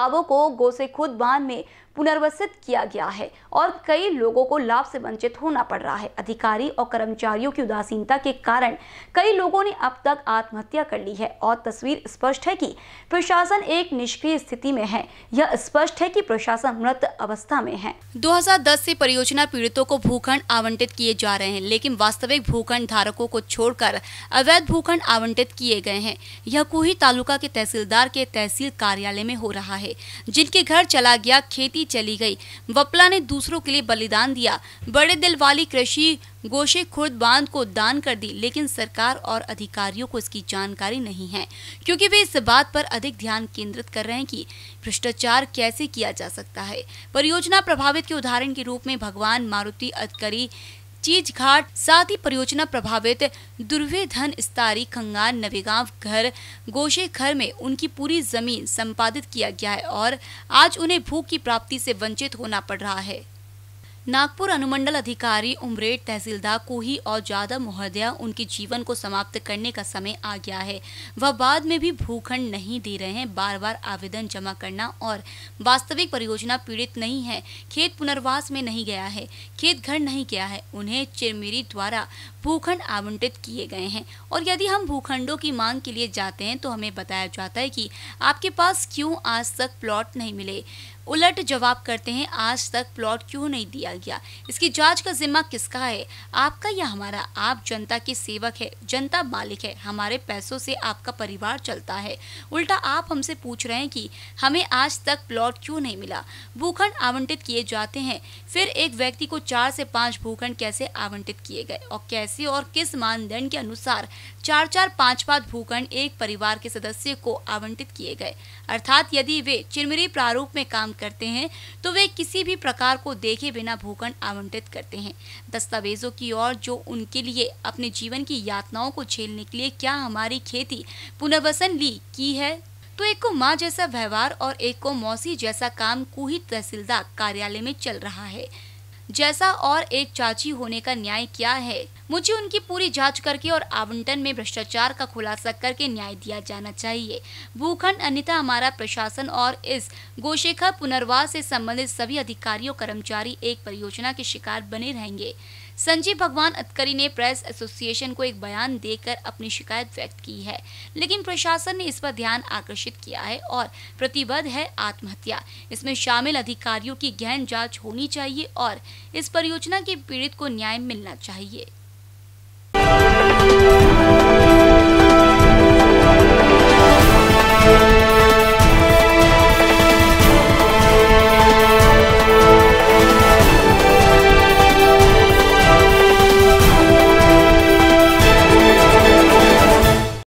गांवों को गोसेखुर्द बांध में पुनर्वसित किया गया है और कई लोगों को लाभ से वंचित होना पड़ रहा है। अधिकारी और कर्मचारियों की उदासीनता के कारण कई लोगों ने अब तक आत्महत्या कर ली है और तस्वीर स्पष्ट है कि प्रशासन एक निष्क्रिय स्थिति में है। यह स्पष्ट है कि प्रशासन मृत अवस्था में है। 2010 से परियोजना पीड़ितों को भूखंड आवंटित किए जा रहे हैं, लेकिन वास्तविक भूखंड धारकों को छोड़कर अवैध भूखंड आवंटित किए गए हैं। यह कोही तालुका के तहसीलदार के तहसील कार्यालय में हो रहा है। जिनके घर चला गया, खेती चली गई, वपला ने दूसरों के लिए बलिदान दिया। बड़े दिल वाली कृषि गोसेखुर्द बांध को दान कर दी, लेकिन सरकार और अधिकारियों को इसकी जानकारी नहीं है, क्योंकि वे इस बात पर अधिक ध्यान केंद्रित कर रहे हैं कि भ्रष्टाचार कैसे किया जा सकता है। परियोजना प्रभावित के उदाहरण के रूप में भगवान मारुति अतकरी चीज घाट, साथ ही परियोजना प्रभावित दुर्वे धन स्तारी खंगार नवेगांव घर गोशेखर में उनकी पूरी जमीन संपादित किया गया है और आज उन्हें भूख की प्राप्ति से वंचित होना पड़ रहा है। नागपुर अनुमंडल अधिकारी उमरेड तहसीलदार कोही और जादव महोदय, उनके जीवन को समाप्त करने का समय आ गया है। वह बाद में भी भूखंड नहीं दे रहे हैं। बार बार आवेदन जमा करना और वास्तविक परियोजना पीड़ित नहीं है, खेत पुनर्वास में नहीं गया है, खेत घर नहीं गया है, उन्हें चिरमिरी द्वारा भूखंड आवंटित किए गए हैं। और यदि हम भूखंडों की मांग के लिए जाते हैं तो हमें बताया जाता है कि आपके पास क्यों आज तक प्लॉट नहीं मिले। उलट जवाब करते हैं, आज तक प्लॉट क्यों नहीं दिया गया। इसकी जांच का जिम्मा किसका है, आपका या हमारा? आप जनता के सेवक है, जनता मालिक है, हमारे पैसों से आपका परिवार चलता है। उल्टा आप हमसे पूछ रहे हैं कि हमें आज तक प्लॉट क्यों नहीं मिला। भूखंड आवंटित किए जाते हैं, फिर एक व्यक्ति को 4 से 5 भूखंड कैसे आवंटित किए गए और कैसे और किस मानदंड के अनुसार 4-4, 5-5 भूखंड एक परिवार के सदस्य को आवंटित किए गए। अर्थात यदि वे चिरमिरी प्रारूप में काम करते हैं तो वे किसी भी प्रकार को देखे बिना भूखंड आवंटित करते हैं। दस्तावेजों की ओर जो उनके लिए अपने जीवन की यातनाओं को झेलने के लिए क्या हमारी खेती पुनर्वसन ली की है? तो एक को माँ जैसा व्यवहार और एक को मौसी जैसा काम कोही तहसीलदार कार्यालय में चल रहा है जैसा, और एक चाची होने का न्याय क्या है? मुझे उनकी पूरी जांच करके और आवंटन में भ्रष्टाचार का खुलासा करके न्याय दिया जाना चाहिए। भूखंड अन्यथा हमारा प्रशासन और इस गोशेखर पुनर्वास से संबंधित सभी अधिकारियों कर्मचारी एक परियोजना के शिकार बने रहेंगे। संजीव भगवान अतकरी ने प्रेस एसोसिएशन को एक बयान देकर अपनी शिकायत व्यक्त की है, लेकिन प्रशासन ने इस पर ध्यान आकर्षित किया है और प्रतिबद्ध है आत्महत्या। इसमें शामिल अधिकारियों की गहन जांच होनी चाहिए और इस परियोजना के पीड़ित को न्याय मिलना चाहिए।